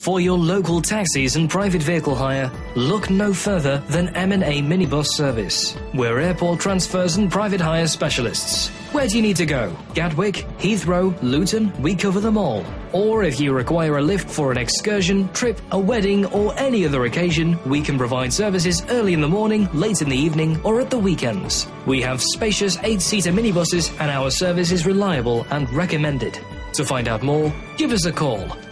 For your local taxis and private vehicle hire, look no further than M&A Minibus Service. We're airport transfers and private hire specialists. Where do you need to go? Gatwick, Heathrow, Luton, we cover them all. Or if you require a lift for an excursion, trip, a wedding or any other occasion, we can provide services early in the morning, late in the evening or at the weekends. We have spacious 8-seater minibuses and our service is reliable and recommended. To find out more, give us a call